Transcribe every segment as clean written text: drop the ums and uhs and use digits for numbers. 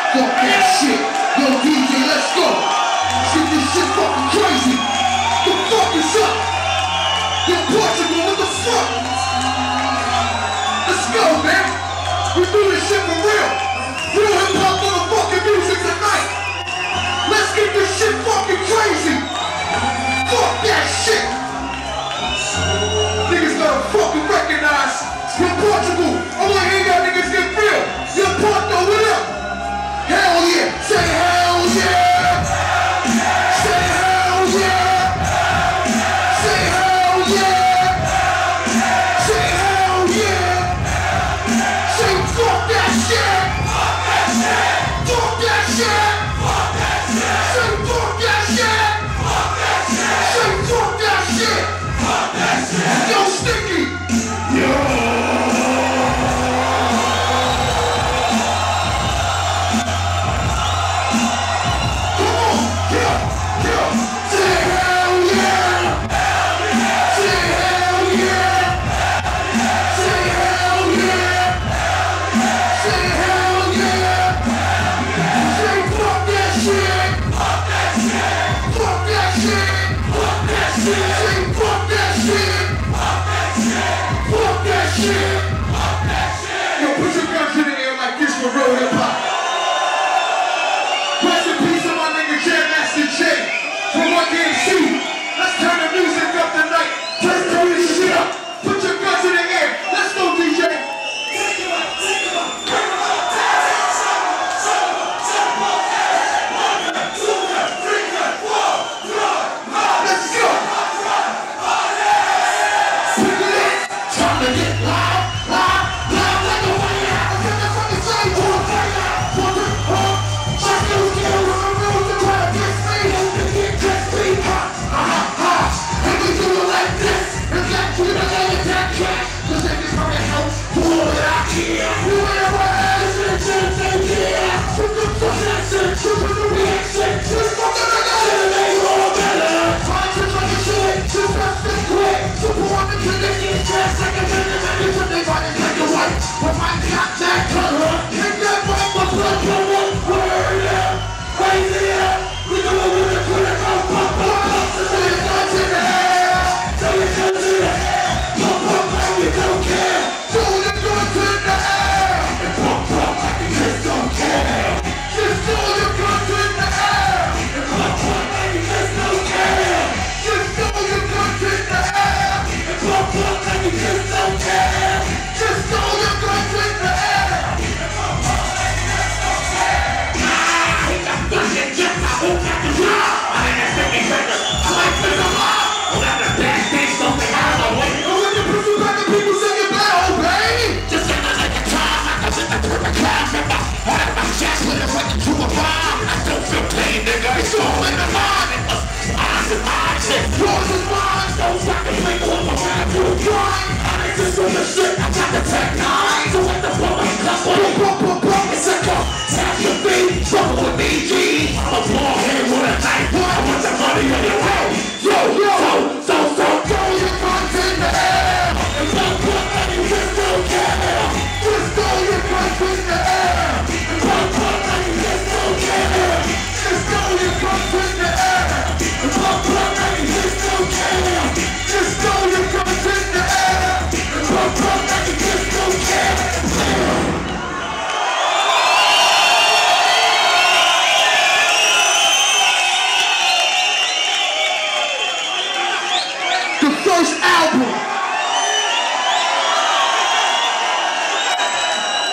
Fuck that shit. Yo, DJ, let's go. Let's get this shit fucking crazy. The fuck is up? Yo, Portugal, what the fuck? Let's go, man. We do this shit for real. Real hip-hop motherfucking music tonight. Let's get this shit fucking crazy. Fuck that shit. Niggas gotta fucking recognize. Yo, Portugal, I wanna hear y'all niggas get real. Yo, Porto, what up? Hell yeah. Say hell yeah. Say hell yeah. Say hell yeah. Say hell yeah. Say fuck that shit. Fuck that shit. Fuck that shit. Say fuck that shit. Fuck that shit. Say fuck that shit. Fuck that shit. Yo, Sticky. Yo.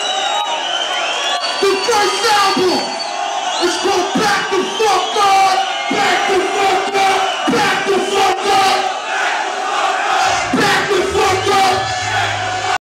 First album! Let's go back the fuck on!